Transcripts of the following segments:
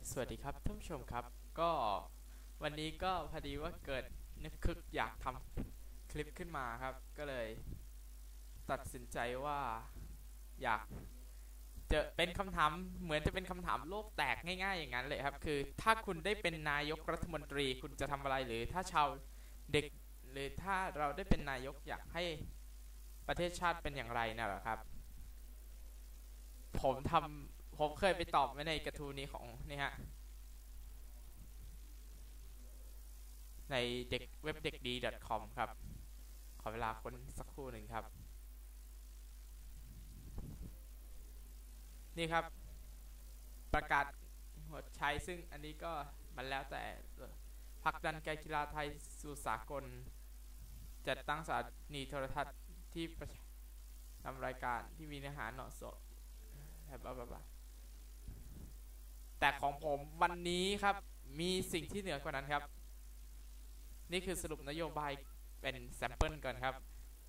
สวัสดีครับท่านผู้ชมครับก็วันนี้ก็พอดีว่าเกิดนึกคึกอยากทำคลิปขึ้นมาครับก็เลยตัดสินใจว่าอยากจะเป็นคำถามเหมือนจะเป็นคำถามโลกแตกง่ายๆอย่างนั้นเลยครับคือถ้าคุณได้เป็นนายกรัฐมนตรีคุณจะทำอะไรหรือถ้าชาวเด็กหรือถ้าเราได้เป็นนายกอยากให้ประเทศชาติเป็นอย่างไรน่ะหรอครับผมเคยไปตอบไว้ในกระทู้นี้ของนี่ฮะ ในเด็กเว็บเด็กดี .com ครับขอเวลาค้นสักครู่หนึ่งครับนี่ครับประกาศหัวใช้ซึ่งอันนี้ก็มันแล้วแต่ผลักดันการกีฬาไทยสู่สากลจัดตั้งสถานีโทรทัศน์ที่นำรายการที่มีเนื้อหาเหนาะสดแบบแต่ของผมวันนี้ครับมีสิ่งที่เหนือกว่านั้นครับนี่คือสรุปนโยบายเป็นแซมเปิลก่อนครับ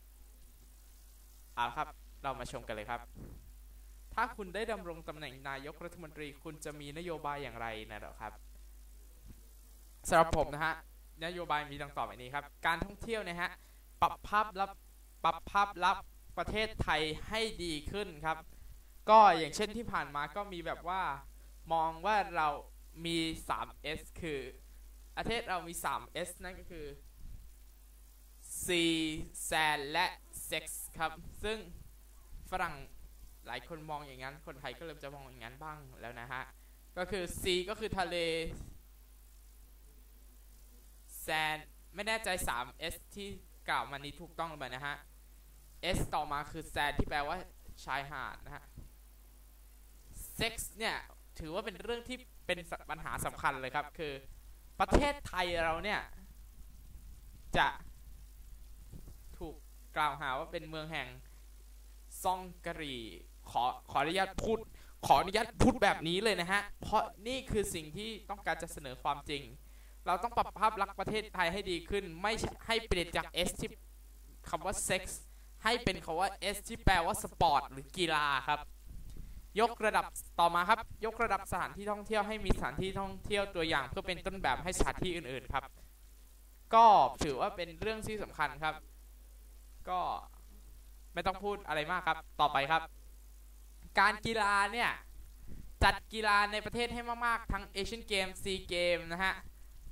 เอาครับเรามาชมกันเลยครับถ้าคุณได้ดำรงตำแหน่งนายกรัฐมนตรีคุณจะมีนโยบายอย่างไรนะครับสำหรับผมนะฮะนโยบายมีดังต่อไปนี้ครับการท่องเที่ยวนะฮะปรับภาพลักษณ์ประเทศไทยให้ดีขึ้นครับก็อย่างเช่นที่ผ่านมาก็มีแบบว่ามองว่าเรามี 3S คือประเทศเรามี 3S นั่นก็คือ C Sand และ Sex ครับซึ่งฝรั่งหลายคนมองอย่างนั้นคนไทยก็เริ่มจะมองอย่างนั้นบ้างแล้วนะฮะก็คือ C ก็คือทะเล Sand ไม่แน่ใจ 3S ที่กล่าวมานี้ถูกต้องหรือเปล่านะฮะ S ต่อมาคือ Sand ที่แปลว่าชายหาดนะฮะ Sex เนี่ยถือว่าเป็นเรื่องที่เป็นปัญหาสำคัญเลยครับคือประเทศไทยเราเนี่ยจะถูกกล่าวหาว่าเป็นเมืองแห่งซ่องกะหรี่ขออนุญาตพูดแบบนี้เลยนะฮะเพราะนี่คือสิ่งที่ต้องการจะเสนอความจริงเราต้องปรับภาพลักษณ์ประเทศไทยให้ดีขึ้นไม่ให้เปลี่ยนจาก S ที่คำว่า sex ให้เป็นคำว่า S ที่แปลว่าสปอร์ตหรือกีฬาครับยกระดับต่อมาครับยกระดับสถานที่ท่องเที่ยวให้มีสถานที่ท่องเที่ยวตัวอย่างเพื่อเป็นต้นแบบให้สถานที่อื่นๆครับก็ถือว่าเป็นเรื่องที่สำคัญครับก็ไม่ต้องพูดอะไรมากครับต่อไปครับการกีฬาเนี่ยจัดกีฬาในประเทศให้มากๆทั้งเอเชียนเกมซีเกมนะฮะ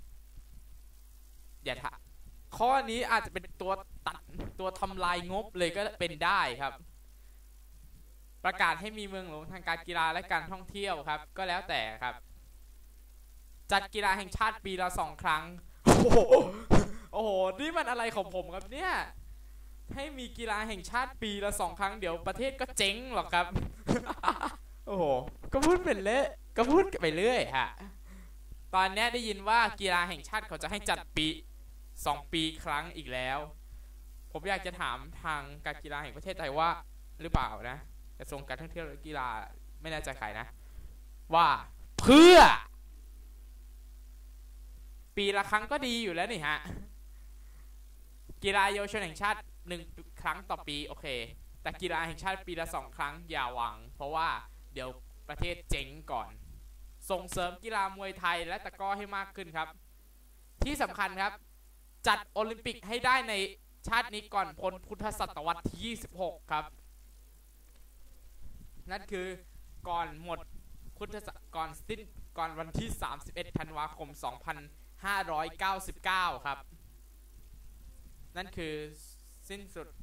อย่าถามข้อนี้อาจจะเป็นตัวทำลายงบเลยก็เป็นได้ครับประกาศให้มีเมืองหลวงทางการกีฬาและการท่องเที่ยวครับก็แล้วแต่ครับจัดกีฬาแห่งชาติปีละ2 ครั้งโอ้โหนี่มันอะไรของผมครับเนี่ยให้มีกีฬาแห่งชาติปีละ2 ครั้งเดี๋ยวประเทศก็เจ๊งหรอกครับโอ้โหก็พูดไปเรื่อยฮะตอนนี้ได้ยินว่ากีฬาแห่งชาติเขาจะให้จัด2 ปีครั้งอีกแล้วผมอยากจะถามทางการกีฬาแห่งประเทศไทยว่าหรือเปล่านะกระทรวงการท่องเที่ยวและกีฬาไม่แน่ใจใครนะว่าเพื่อปีละครั้งก็ดีอยู่แล้วนี่ฮะกีฬาเยาวชนแห่งชาติ1 ครั้งต่อปีโอเคแต่กีฬาแห่งชาติปีละ2 ครั้งอย่าหวังเพราะว่าเดี๋ยวประเทศเจ๊งก่อนส่งเสริมกีฬามวยไทยและตะกร้อให้มากขึ้นครับที่สำคัญครับจัดโอลิมปิกให้ได้ในชาตินี้ก่อนพ้นพุทธศตวรรษที่26ครับนั่นคือก่อนหมดพุทธศักราชก่อนวันที่31 ธันวาคม 2599ครับนั่นคือสิ้นสุด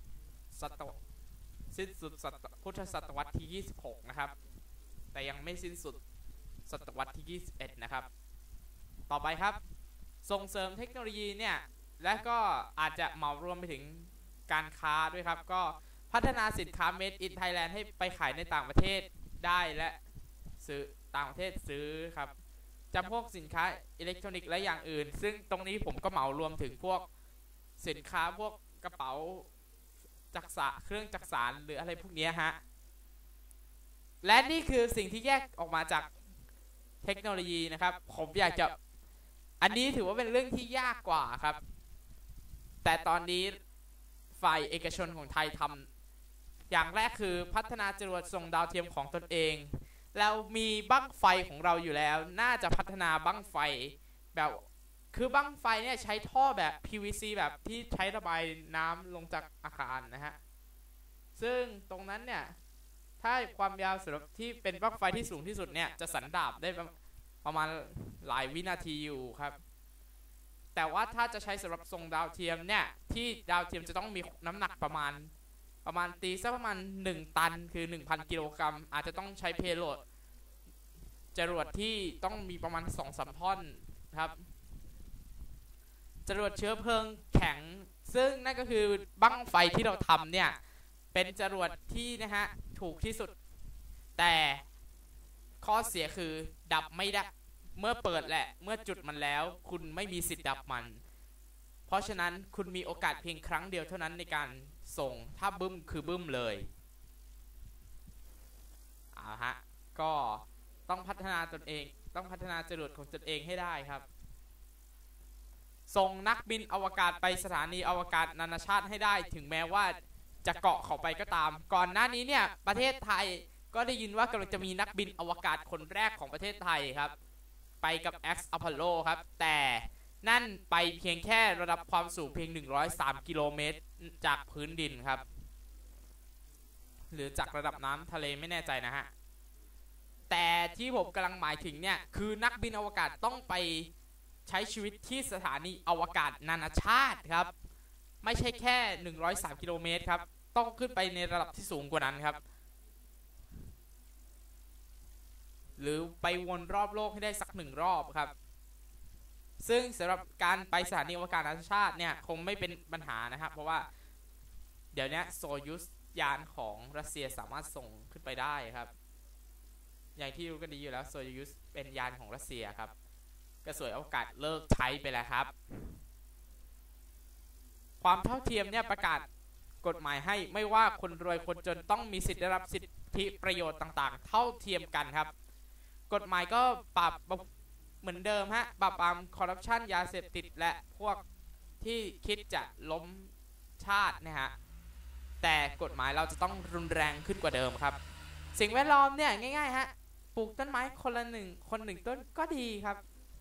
พุทธศตวรรษที่26นะครับแต่ยังไม่สิ้นสุดศตวรรษที่21นะครับต่อไปครับส่งเสริมเทคโนโลยีเนี่ยและก็อาจจะเหมารวมไปถึงการค้าด้วยครับก็พัฒนาสินค้า Made in Thailand ให้ไปขายในต่างประเทศได้และซื้อต่างประเทศซื้อครับจำพวกสินค้าอิเล็กทรอนิกส์และอย่างอื่นซึ่งตรงนี้ผมก็เหมารวมถึงพวกสินค้าพวกกระเป๋าเครื่องจักสานหรืออะไรพวกนี้ฮะและนี่คือสิ่งที่แยกออกมาจากเทคโนโลยีนะครับผมอยากจะอันนี้ถือว่าเป็นเรื่องที่ยากกว่าครับแต่ตอนนี้ฝ่ายเอกชนของไทยทำอย่างแรกคือพัฒนาจรวดส่งดาวเทียมของตนเองเรามีบั้งไฟของเราอยู่แล้วน่าจะพัฒนาบั้งไฟแบบคือบั้งไฟเนี่ยใช้ท่อแบบ PVC แบบที่ใช้ระบายน้ำลงจากอาคารนะฮะซึ่งตรงนั้นเนี่ยถ้าความยาวสำหรับที่เป็นบั้งไฟที่สูงที่สุดเนี่ยจะสันดาบได้ประมาณหลายวินาทีอยู่ครับแต่ว่าถ้าจะใช้สำหรับส่งดาวเทียมเนี่ยที่ดาวเทียมจะต้องมีน้ำหนักประมาณตีสักประมาณ1 ตันคือ 1,000 กิโลกรัมอาจจะต้องใช้เพโลดจรวดที่ต้องมีประมาณ 2-3 ท่อนครับจรวดเชื้อเพลิงแข็งซึ่งนั่นก็คือบั้งไฟที่เราทำเนี่ยเป็นจรวดที่นะฮะถูกที่สุดแต่ข้อเสียคือดับไม่ได้เมื่อเปิดแหละเมื่อจุดมันแล้วคุณไม่มีสิทธิ์ดับมันเพราะฉะนั้นคุณมีโอกาสเพียงครั้งเดียวเท่านั้นในการส่งถ้าบึ้มคือบึ้มเลยฮะก็ต้องพัฒนาตนเองต้องพัฒนาจรวดของตนเองให้ได้ครับส่งนักบินอวกาศไปสถานีอวกาศนานาชาติให้ได้ถึงแม้ว่าจะเกาะเข้าไปก็ตามก่อนหน้านี้เนี่ยประเทศไทยก็ได้ยินว่ากำลังจะมีนักบินอวกาศคนแรกของประเทศไทยครับไปกับ X Apollo ครับแต่นั่นไปเพียงแค่ระดับความสูงเพียง103 กิโลเมตรจากพื้นดินครับหรือจากระดับน้ำทะเลไม่แน่ใจนะฮะแต่ที่ผมกำลังหมายถึงเนี่ยคือนักบินอวกาศต้องไปใช้ชีวิตที่สถานีอวกาศนานาชาติครับไม่ใช่แค่103 กิโลเมตรครับต้องขึ้นไปในระดับที่สูงกว่านั้นครับหรือไปวนรอบโลกให้ได้สัก1 รอบครับซึ่งสำหรับการไปสถานีอวกาศนานาชาติเนี่ยคงไม่เป็นปัญหานะครับเพราะว่าเดี๋ยวนี้โซยูสยานของรัสเซียสามารถส่งขึ้นไปได้ครับอย่างที่รู้กันดีอยู่แล้วโซยูสเป็นยานของรัสเซียครับกระสวยอวกาศเลิกใช้ไปแล้วครับความเท่าเทียมเนี่ยประกาศกฎหมายให้ไม่ว่าคนรวยคนจนต้องมีสิทธิได้รับสิทธิประโยชน์ต่างๆเท่าเทียมกันครับกฎหมายก็ปรับเหมือนเดิมฮะปราบปรามคอร์รัปชันยาเสพติดและพวกที่คิดจะล้มชาตินะฮะแต่กฎหมายเราจะต้องรุนแรงขึ้นกว่าเดิมครับสิ่งแวดล้อมเนี่ยง่ายๆฮะปลูกต้นไม้คนละคนหนึ่งต้นก็ดีครับ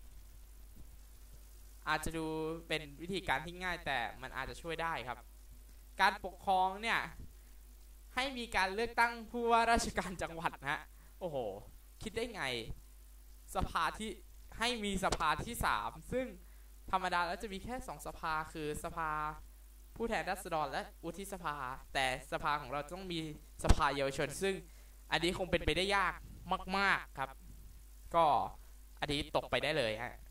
อาจจะดูเป็นวิธีการที่ง่ายแต่มันอาจจะช่วยได้ครับการปกครองเนี่ยให้มีการเลือกตั้งผู้ว่าราชการจังหวัดนะฮะโอ้โหคิดได้ไงสภาที่ให้มีสภาที่3ซึ่งธรรมดาแล้วจะมีแค่2 สภาคือสภาผู้แทนราษฎรและวุฒิสภาแต่สภาของเราต้องมีสภาเยาวชนซึ่งอันนี้คงเป็นไปได้ยากมากๆครับก็อันนี้ตกไปได้เลยฮะ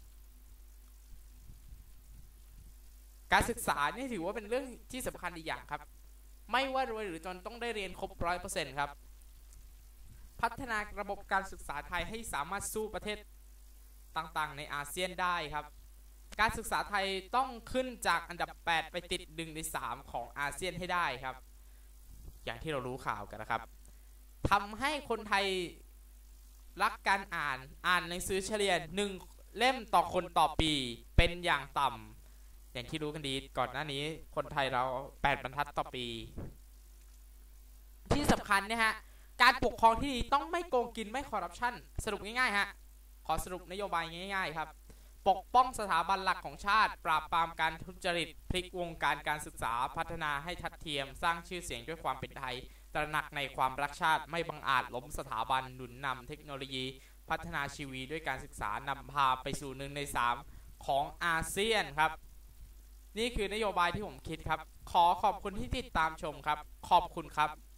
การศึกษานี่ถือว่าเป็นเรื่องที่สำคัญอีกอย่างครับไม่ว่ารวยหรือจนต้องได้เรียนครบ 100% ครับพัฒนาระบบการศึกษาไทยให้สามารถสู้ประเทศต่างๆในอาเซียนได้ครับการศึกษาไทยต้องขึ้นจากอันดับ8ไปติด1 ใน 3ของอาเซียนให้ได้ครับอย่างที่เรารู้ข่าวกันนะครับทำให้คนไทยรักการอ่านหนังสือเฉลี่ย1 เล่มต่อคนต่อปีเป็นอย่างต่ำอย่างที่รู้กันดีก่อนหน้านี้คนไทยเรา8 บรรทัดต่อปีที่สำคัญเนี่ยฮะการปกครองที่ดีต้องไม่โกงกินไม่คอร์รัปชันสรุปง่ายๆฮะขอสรุปนโยบายง่ายๆครับปกป้องสถาบันหลักของชาติปราบปรามการทุจริตพลิกวงการการศึกษาพัฒนาให้ทัดเทียมสร้างชื่อเสียงด้วยความเป็นไทยตระหนักในความรักชาติไม่บังอาจล้มสถาบันหนุนนำเทคโนโลยีพัฒนาชีวิตด้วยการศึกษานำพาไปสู่1 ใน 3ของอาเซียนครับนี่คือนโยบายที่ผมคิดครับขอบคุณที่ติดตามชมครับขอบคุณครับ